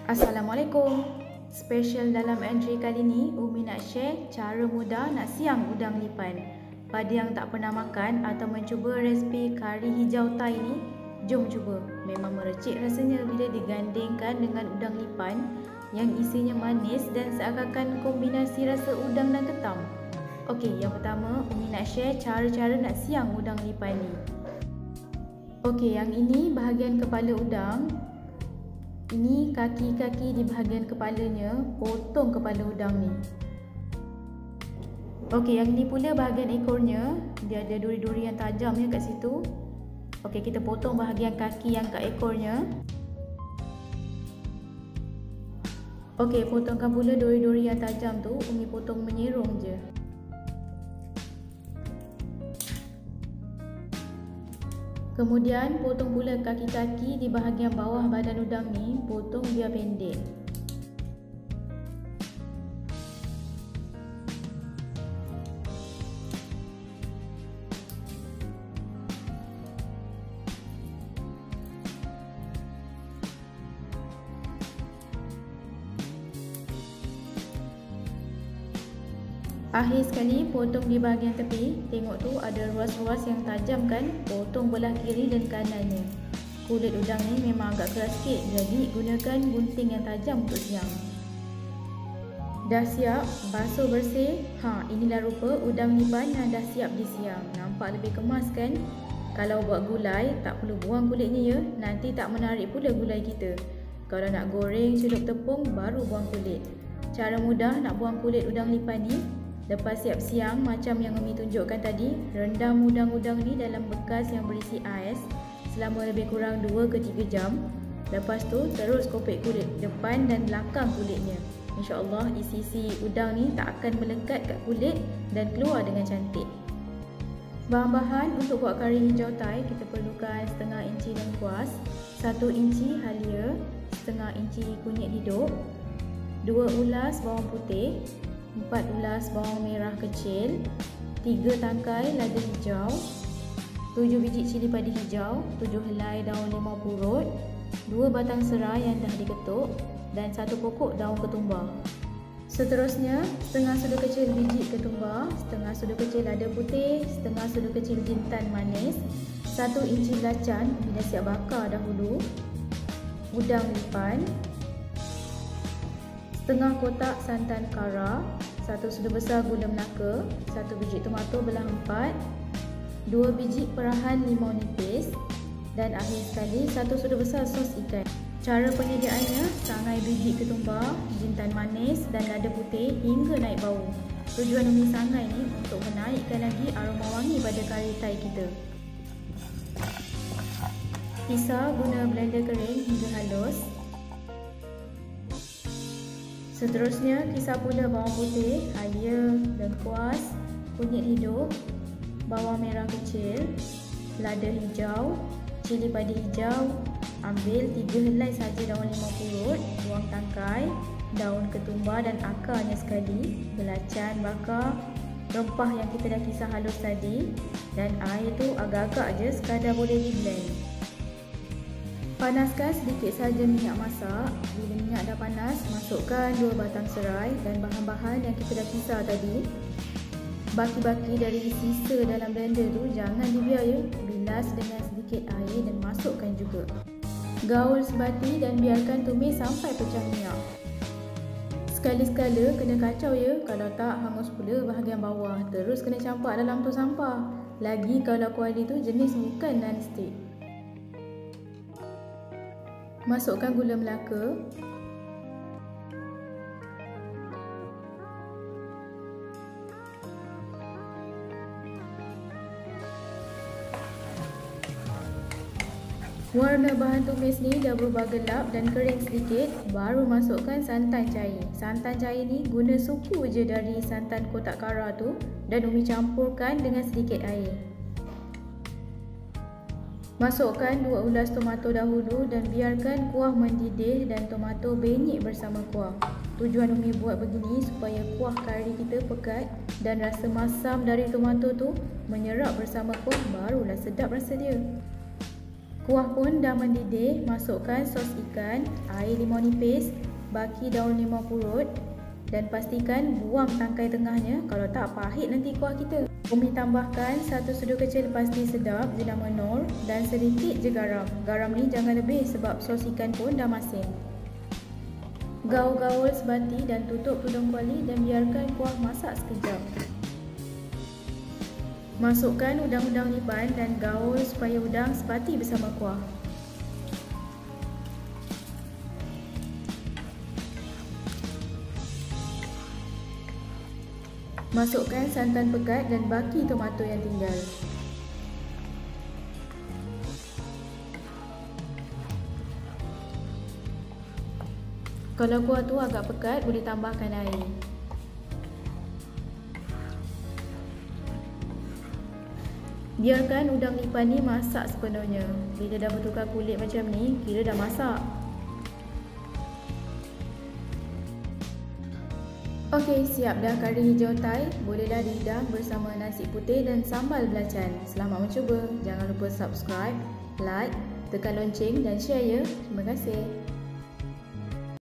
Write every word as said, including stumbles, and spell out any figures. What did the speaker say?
Assalamualaikum. Special dalam entry kali ni, Umi nak share cara mudah nak siang udang lipan. Pada yang tak pernah makan atau mencuba resipi kari hijau Thai ni, jom cuba. Memang merecik rasanya bila digandingkan dengan udang lipan yang isinya manis dan seakan-akan kombinasi rasa udang dan ketam. Okey, yang pertama Umi nak share cara-cara nak siang udang lipan ni. Okey, yang ini bahagian kepala udang. Ini kaki-kaki di bahagian kepalanya, potong kepala udang ni. Okey, yang ni pula bahagian ekornya, dia ada duri-duri yang tajam ya kat situ. Okey, kita potong bahagian kaki yang kat ekornya. Okey, potongkan pula duri-duri yang tajam tu, Umi potong menyerong je. Kemudian potong pula kaki-kaki di bahagian bawah badan udang ni, potong biar pendek. Akhir sekali potong di bahagian tepi. Tengok tu ada ruas-ruas yang tajam kan? Potong belah kiri dan kanannya. Kulit udang ni memang agak keras sikit, jadi gunakan gunting yang tajam untuk siang. Dah siap, basuh bersih. Ha, inilah rupa udang lipan yang dah siap disiang. Nampak lebih kemas kan? Kalau buat gulai, tak perlu buang kulitnya ya. Nanti tak menarik pula gulai kita. Kalau nak goreng celup tepung, baru buang kulit. Cara mudah nak buang kulit udang lipan ni, lepas siap siang macam yang Umi tunjukkan tadi, rendam udang-udang ni dalam bekas yang berisi ais selama lebih kurang dua ke tiga jam. Lepas tu terus kopek kulit depan dan belakang kulitnya. InsyaAllah isi-isi udang ni tak akan melekat kat kulit dan keluar dengan cantik. Bahan-bahan untuk buat kari hijau Thai, kita perlukan setengah inci lengkuas, satu inci halia, setengah inci kunyit hidup, dua ulas bawang putih, empat ulas bawang merah kecil, tiga tangkai lada hijau, tujuh biji cili padi hijau, tujuh helai daun limau purut, dua batang serai yang dah diketuk dan satu pokok daun ketumbar. Seterusnya, setengah sudu kecil biji ketumbar, setengah sudu kecil lada putih, setengah sudu kecil jintan manis, satu inci belacan bila siap bakar dahulu, udang lipan, setengah kotak santan kara, satu sudu besar gula melaka, satu biji tomato belah empat, dua biji perahan limau nipis dan akhir sekali satu sudu besar sos ikan. Cara penyediaannya, sangai biji ketumbar, jintan manis dan lada putih hingga naik bau. Tujuan Umi sangai ni untuk menaikkan lagi aroma wangi pada kari Thai kita. Pisah guna blender kering hingga halus. Seterusnya, kisar pula bawang putih, halia, lengkuas, kunyit hidup, bawang merah kecil, lada hijau, cili padi hijau. Ambil tiga helai saja daun limau purut, buang tangkai, daun ketumbar dan akarnya sekali, belacan bakar, rempah yang kita dah kisar halus tadi dan air tu agak-agak je sekadar boleh di blend. Panaskan sedikit saja minyak masak. Bila minyak dah panas, masukkan dua batang serai dan bahan-bahan yang kita dah kisar tadi. Baki-baki dari sisa dalam blender tu jangan dibiar ya. Bilas dengan sedikit air dan masukkan juga. Gaul sebati dan biarkan tumis sampai pecah minyak. Sekali-sekala kena kacau ya. Kalau tak, hangus pula bahagian bawah. Terus kena campak dalam tong sampah. Lagi kalau kuali tu jenis bukan non-stick. Masukkan gula melaka, warna bahan tumis ni dah berubah gelap dan kering sedikit, baru masukkan santan cair. Santan cair ni guna suku je dari santan kotak kara tu dan Umi campurkan dengan sedikit air. Masukkan dua ulas tomato dahulu dan biarkan kuah mendidih dan tomato benyek bersama kuah. Tujuan Umi buat begini supaya kuah kari kita pekat dan rasa masam dari tomato tu menyerap bersama kuah, barulah sedap rasa dia. Kuah pun dah mendidih, masukkan sos ikan, air limau nipis, baki daun limau purut dan pastikan buang tangkai tengahnya, kalau tak pahit nanti kuah kita. Umi tambahkan satu sudu kecil pasti sedap jenama Nor dan sedikit je garam. Garam ni jangan lebih sebab sos ikan pun dah masin. Gaul-gaul sebati dan tutup tudung kuali dan biarkan kuah masak sekejap. Masukkan udang-udang lipan dan gaul supaya udang sebati bersama kuah. Masukkan santan pekat dan baki tomato yang tinggal. Kalau kuah tu agak pekat, boleh tambahkan air. Biarkan udang lipan ni masak sepenuhnya. Bila dah bertukar kulit macam ni, kira dah masak. Okey, siap dah kari hijau Thai. Bolehlah dihidang bersama nasi putih dan sambal belacan. Selamat mencuba. Jangan lupa subscribe, like, tekan lonceng dan share ya. Terima kasih.